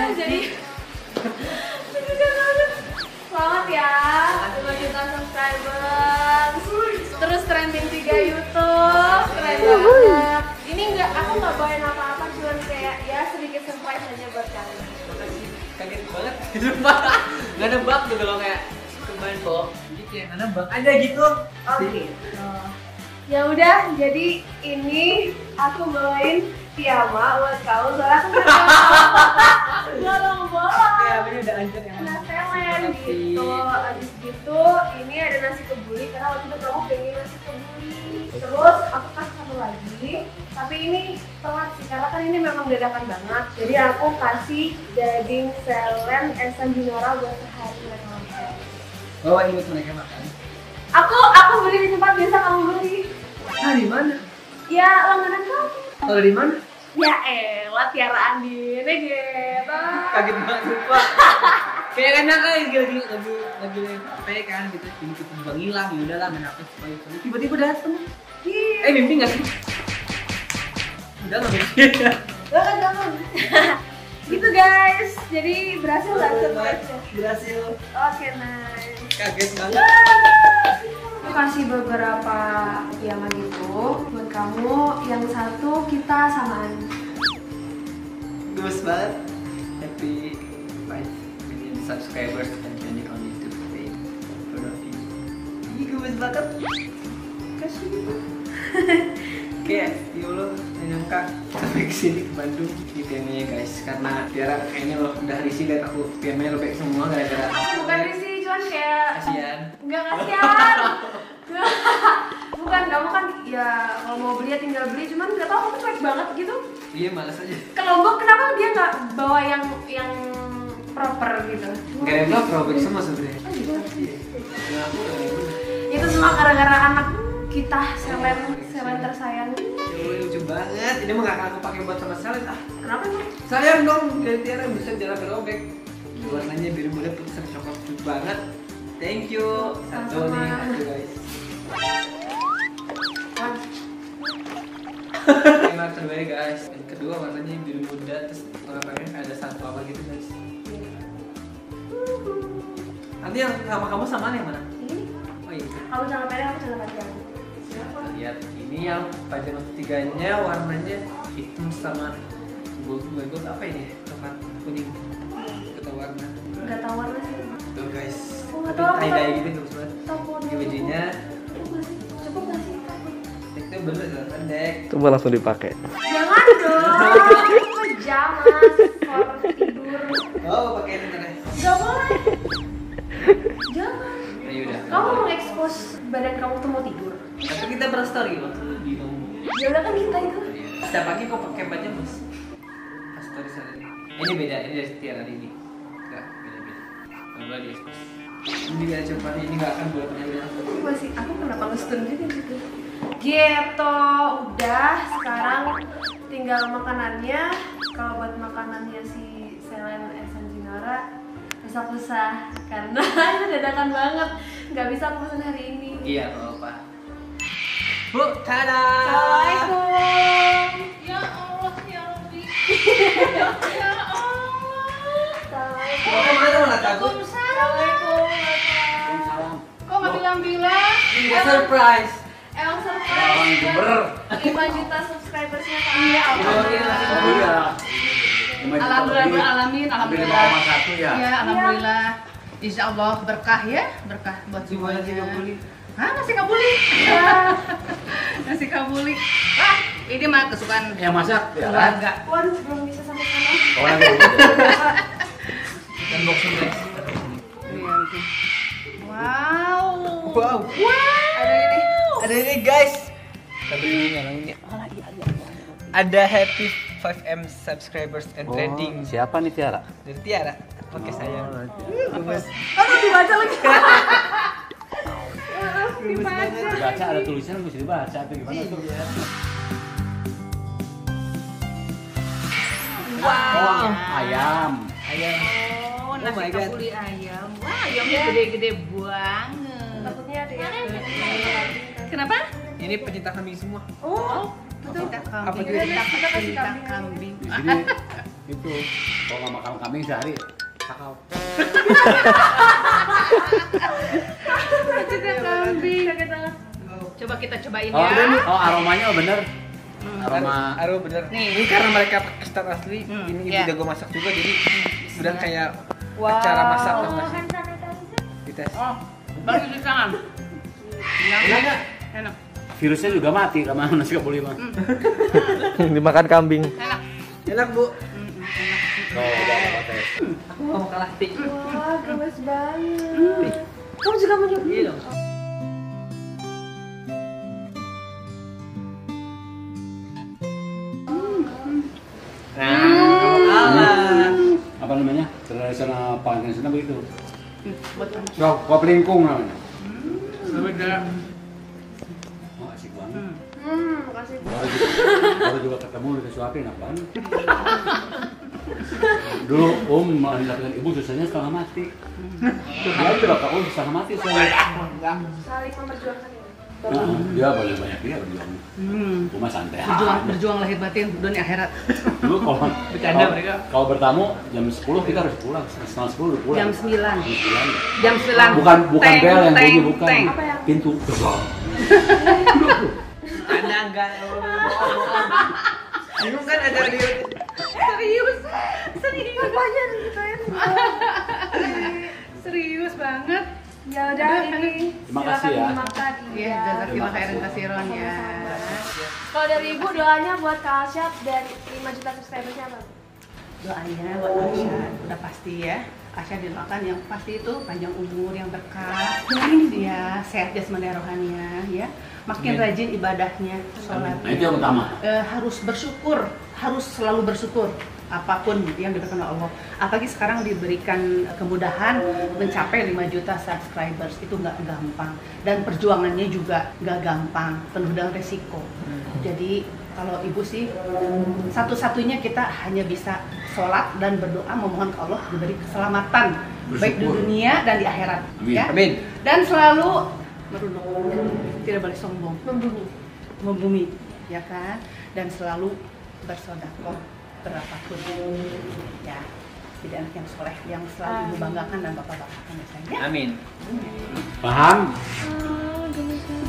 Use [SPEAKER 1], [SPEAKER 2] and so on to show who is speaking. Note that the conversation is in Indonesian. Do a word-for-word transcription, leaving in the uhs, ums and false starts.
[SPEAKER 1] jadi selamat ya dua juta subscriber, terus trending tiga YouTube, keren banget. Ini enggak, aku nggak bawain apa-apa, cuma kayak ya sedikit surprise aja buat kalian.
[SPEAKER 2] Makasih, kaget banget, sumpah. Nggak nebak tuh kalau kayak kemarin kok, gitu ya, nggak nebak. Ada gitu.
[SPEAKER 1] Oh gitu. Ya udah, jadi ini aku bawain piyama buat kamu, soalnya aku nggak bolong-bolong.
[SPEAKER 2] Ya, ini udah hancur ya.
[SPEAKER 1] Kena selen gitu. Abis gitu, ini ada nasi kebuli karena waktu itu kamu pengen nasi kebuli. Terus aku kasih satu lagi, tapi ini telat sih karena kan ini memang dadakan banget. Jadi aku kasih daging selen Esa Jinora buat sehari mereka makan.
[SPEAKER 2] Bawa ini buat mereka makan.
[SPEAKER 1] Aku aku beli di tempat biasa kamu beli.
[SPEAKER 2] Ah, di mana?
[SPEAKER 1] Ya langganan kamu.
[SPEAKER 2] Kalau di mana?
[SPEAKER 1] Ya elah Tiara Andin gitu.
[SPEAKER 2] Kaget banget lupa. Kayak enak kan lagi lagi lagi lagi apa kan gitu, tiba-tiba bang hilang, ya udahlah main apa supaya tiba-tiba dateng. Eh mimpi nggak sih? Udah nggak mimpi.
[SPEAKER 1] Jangan jangan. Gitu guys, jadi berhasil nggak surprise-nya?
[SPEAKER 2] Berhasil.
[SPEAKER 1] Oke nice.
[SPEAKER 2] Kaget banget.
[SPEAKER 1] Aku kasih beberapa piyama gitu buat kamu. Yang satu kita samaan.
[SPEAKER 2] Gemes banget. Happy five million subscribers and trending on YouTube today. Proud of you. Ih, gemes banget. Kasih. Kayak, ya Allah, nggak nyangka sampai kesini ke Bandung di P M nya guys. Karena Tiara kayaknya lo udah risih liat aku P M nya robek semua gara-gara.
[SPEAKER 1] Bukan risih, cuman kayak
[SPEAKER 2] Kasian.
[SPEAKER 1] nggak kasihan. Bukan, kamu kan ya kalau mau beli ya tinggal beli, cuman nggak tahu aku cuek banget gitu.
[SPEAKER 2] Iya, malas aja.
[SPEAKER 1] Ke Lombok kenapa dia nggak bawa yang yang proper gitu?
[SPEAKER 2] Gak ada yang robek semua sebenarnya.
[SPEAKER 1] Oh gitu.
[SPEAKER 2] Iya. Nah, aku udah gitu.
[SPEAKER 1] Itu semua gara-gara anak kita, selen selen tersayang.
[SPEAKER 2] Ya lucu banget. Ini mah gak akan aku pakai buat sama salad ah.
[SPEAKER 1] Kenapa emang?
[SPEAKER 2] Sayang dong, dari Tiara bisa jalan berobek. Warnanya biru muda putih sama coklat lucu banget. Thank you. Satu
[SPEAKER 1] Sama-sama.
[SPEAKER 2] nih, satu guys. Ini warna kedua guys. Yang kedua warnanya biru muda, terus warnanya ada satu apa gitu guys. Nanti yang sama kamu sama yang mana?
[SPEAKER 1] Ini
[SPEAKER 2] Oh iya.
[SPEAKER 1] kamu jangan pendek, aku jangan panjang.
[SPEAKER 2] Kita lihat ini yang pajang ketiganya warnanya hitam sama gold gold apa ini? Coklat kuning. Kita warna.
[SPEAKER 1] Nggak tahu warna sih.
[SPEAKER 2] Tuh guys.
[SPEAKER 1] Oh, nggak tahu,
[SPEAKER 2] Tie
[SPEAKER 1] nggak
[SPEAKER 2] dye
[SPEAKER 1] tahu.
[SPEAKER 2] gitu tuh sobat.
[SPEAKER 1] Tahu
[SPEAKER 2] Ini bajunya
[SPEAKER 1] Cukup nggak sih? Cukup nggak sih?
[SPEAKER 2] itu bener kan pendek.
[SPEAKER 3] Coba langsung dipakai.
[SPEAKER 1] Jangan dong. Jangan. For tidur.
[SPEAKER 2] Oh pakai ini terus.
[SPEAKER 1] Nggak boleh. Jangan.
[SPEAKER 2] Nah, yaudah.
[SPEAKER 1] Kamu mengekspos badan kamu tuh mau tidur.
[SPEAKER 2] Tapi kita berstory waktu di kamu.
[SPEAKER 1] Ya udah kan kita itu.
[SPEAKER 2] Setiap pagi kok pakai baju mas? Pas story hari ini. Ini beda, ini dari Tiara hari ini. Enggak, beda beda. Coba di expose. Ini dia coba ini nggak akan buat penampilan aku.
[SPEAKER 1] Aku masih, aku kenapa nge-stun gitu gitu. Gitu, udah sekarang tinggal makanannya. Kalau buat makanannya si Selen Esa Jinora susah-susah karena itu dadakan banget, nggak bisa aku pesan hari ini.
[SPEAKER 2] Iya, nggak apa-apa. Bu, tada!
[SPEAKER 1] Assalamualaikum.
[SPEAKER 4] Ya Allah, ya Rabbi. Ya Allah.
[SPEAKER 1] Assalamualaikum.
[SPEAKER 2] Mau kemana malah takut?
[SPEAKER 1] Assalamualaikum.
[SPEAKER 4] Kok nggak bilang-bilang?
[SPEAKER 2] Ini surprise.
[SPEAKER 1] Emang surprise
[SPEAKER 3] Bener.
[SPEAKER 1] lima juta subscribersnya Kak.
[SPEAKER 4] Iya,
[SPEAKER 3] Iya.
[SPEAKER 4] Alhamdulillah, alamin, alhamdulillah.
[SPEAKER 3] lima koma satu ya.
[SPEAKER 4] Ya, alhamdulillah. Insya Allah berkah ya, berkah buat
[SPEAKER 2] Gimana sih nggak
[SPEAKER 4] semuanya.
[SPEAKER 2] boleh?
[SPEAKER 4] Hah, nasi kabuli? Nasi kabuli. Wah, ini mah kesukaan
[SPEAKER 3] Yang masak ya.
[SPEAKER 4] keluarga.
[SPEAKER 1] Waduh, belum bisa sampai sana.
[SPEAKER 3] Orang yang
[SPEAKER 2] Dan boxing guys.
[SPEAKER 4] Wow.
[SPEAKER 2] Wow. Ada ini, ada ini guys. Tapi ini ini. Ada happy five M subscribers and trending
[SPEAKER 3] siapa nih Tiara?
[SPEAKER 2] dari Tiara. Oke sayang. Gemes.
[SPEAKER 1] Aku dibaca lagi.
[SPEAKER 2] Gemes banget.
[SPEAKER 3] Baca ada tulisan mesti dibaca atau gimana tuh?
[SPEAKER 2] Iya.
[SPEAKER 3] Oh, ayam.
[SPEAKER 2] Ayam.
[SPEAKER 4] Oh,
[SPEAKER 2] Oh
[SPEAKER 4] nasi
[SPEAKER 2] my God.
[SPEAKER 4] kabuli ayam. Wah, ayamnya gede-gede banget.
[SPEAKER 1] Takutnya ada yang
[SPEAKER 4] Kenapa?
[SPEAKER 2] Ini pecinta kambing semua.
[SPEAKER 1] Oh,
[SPEAKER 4] Pecinta
[SPEAKER 2] Apa
[SPEAKER 4] kambing.
[SPEAKER 2] juga?
[SPEAKER 4] Pecinta pecinta kambing.
[SPEAKER 3] Di sini Itu kalau nggak makan kambing sehari sakau.
[SPEAKER 4] Juga kambing. Coba kita cobain
[SPEAKER 3] Oh,
[SPEAKER 4] ya.
[SPEAKER 3] oh aromanya oh bener.
[SPEAKER 4] Hmm.
[SPEAKER 3] Aroma
[SPEAKER 2] Aduh bener.
[SPEAKER 4] Nih.
[SPEAKER 2] Ini karena mereka pakai start asli,
[SPEAKER 4] Hmm,
[SPEAKER 2] ini
[SPEAKER 4] iya.
[SPEAKER 2] juga gue masak juga jadi udah kayak
[SPEAKER 4] Wow.
[SPEAKER 2] acara masak tau nggak sih?
[SPEAKER 1] Hand sanitizer.
[SPEAKER 2] Dites.
[SPEAKER 4] Oh, baru di tangan. Enak
[SPEAKER 3] nggak?
[SPEAKER 4] Enak.
[SPEAKER 3] virusnya juga mati sama nasi kebuli mah.
[SPEAKER 2] Dimakan kambing.
[SPEAKER 4] Enak.
[SPEAKER 2] Enak bu.
[SPEAKER 4] Hmm, enak.
[SPEAKER 3] Oh, udah apa teh.
[SPEAKER 2] Aku nggak mau kalah tik.
[SPEAKER 1] Wah, gemes banget. Kamu juga mau nyoba?
[SPEAKER 2] Iya dong. Nah, kamu kalah.
[SPEAKER 3] Apa namanya? Tradisional Palestina begitu.
[SPEAKER 4] Hmm, buat kamu.
[SPEAKER 3] Kau kau pelingkung namanya.
[SPEAKER 4] Beda.
[SPEAKER 3] Oh, asik banget.
[SPEAKER 4] Hmm.
[SPEAKER 1] Hmm, makasih.
[SPEAKER 3] Baru juga, baru juga ketemu udah disuapin enak banget. Dulu Om melakukan ibu susahnya setengah mati. Dia udah kakak Om setengah mati soalnya.
[SPEAKER 1] Saling memperjuangkan ini.
[SPEAKER 3] Nah, dia boleh banyak dia berjuang.
[SPEAKER 4] Hmm.
[SPEAKER 3] Cuma santai.
[SPEAKER 4] Berjuang, berjuang lahir batin dunia akhirat.
[SPEAKER 3] Dulu kalau
[SPEAKER 2] Bercanda
[SPEAKER 3] kalau-
[SPEAKER 2] mereka.
[SPEAKER 3] Kalau bertamu jam sepuluh kita harus pulang. Setengah sepuluh udah pulang.
[SPEAKER 4] Jam sembilan.
[SPEAKER 3] Jam sembilan.
[SPEAKER 4] Jam sembilan.
[SPEAKER 3] Bukan bukan
[SPEAKER 4] Teng,
[SPEAKER 3] bel yang bunyi
[SPEAKER 4] teng,
[SPEAKER 3] bukan.
[SPEAKER 4] teng.
[SPEAKER 1] Apa yang-
[SPEAKER 3] Pintu.
[SPEAKER 2] Ada enggak? Bingung kan ada di
[SPEAKER 4] Serius. Serius.
[SPEAKER 1] Apanya gitu ya?
[SPEAKER 4] Serius banget.
[SPEAKER 1] Ya udah ini.
[SPEAKER 3] Terima kasih ya.
[SPEAKER 1] Silakan dimakan.
[SPEAKER 4] Iya, jazakallah khairan kasiron ya.
[SPEAKER 1] Kalau dari Ibu doanya buat Kak Asyad dari lima juta subscribersnya apa?
[SPEAKER 4] Doanya buat Asyad udah pasti ya. Asyad didoakan yang pasti itu panjang umur yang berkah. Dia sehat jasmani rohaninya ya. Makin
[SPEAKER 2] Amin.
[SPEAKER 4] rajin ibadahnya, sholatnya.
[SPEAKER 3] Nah, itu yang utama.
[SPEAKER 4] Eh, harus bersyukur, harus selalu bersyukur apapun yang diberikan oleh Allah. Apalagi sekarang diberikan kemudahan mencapai lima juta subscribers, itu nggak gampang dan perjuangannya juga nggak gampang, penuh dengan resiko. Jadi kalau ibu sih satu-satunya kita hanya bisa sholat dan berdoa memohon ke Allah diberi keselamatan baik di
[SPEAKER 3] Bersyukur.
[SPEAKER 4] dunia dan di akhirat.
[SPEAKER 3] Amin.
[SPEAKER 4] Ya.
[SPEAKER 2] Amin.
[SPEAKER 4] Dan selalu merunduk, tidak boleh sombong,
[SPEAKER 1] Membumi.
[SPEAKER 4] membumi, ya kan? Dan selalu bersedekah berapapun, ya. Jadi anak yang soleh yang selalu ibu banggakan dan bapak banggakan ya sayang. Ya?
[SPEAKER 2] Amin.
[SPEAKER 3] Paham?
[SPEAKER 1] Oh, gemes banget.